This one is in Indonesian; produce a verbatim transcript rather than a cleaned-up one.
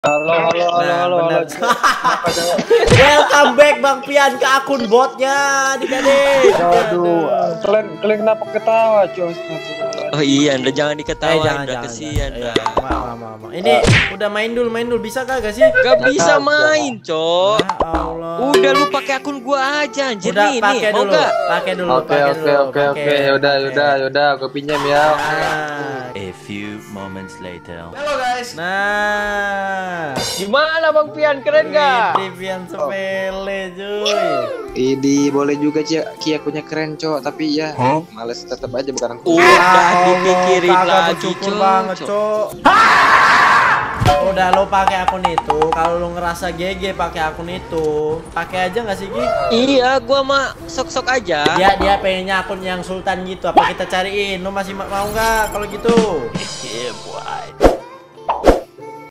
Halo, halo, halo, Nah, halo, halo. bener. Welcome back Bang Pian ke akun botnya, adik-adik. Aduh, kalian kalian kenapa ketawa, Cos? Oh iya, Anda jangan Eh diketawain, jangan udah jangan. kesian. Iya, Nah. ma, ma, ma, ma. Ini udah main dulu, main dulu bisa kagak sih? Gak bisa Jangan, main, Cok. Ya Allah. Udah lu pakai akun gua aja, anjir Udah nih, nih. pakai Mau dulu, gak? pakai dulu, Oke, pakai oke, dulu. oke, pakai, oke. Yaudah, pakai. yaudah, yaudah. Gue pinjam ya. Nah. A few moments later. Halo guys. Nah. Gimana Bang Pian, keren gak? Ini Pian sepele, cuy. Idi boleh juga Ci, Ki akunnya keren, Cok. Tapi ya, males tetap aja bukan aku. Udah dipikirin kagak lagi, bersyukur Cok. banget, Cok. Udah lo pakai akun itu, kalau lo ngerasa G G pakai akun itu, pakai aja nggak sih Ki? Iya, gua mah sok-sok aja. Dia dia pengennya akun yang Sultan gitu, apa kita cariin? Lo masih ma- mau nggak kalau gitu? Yeah, boy.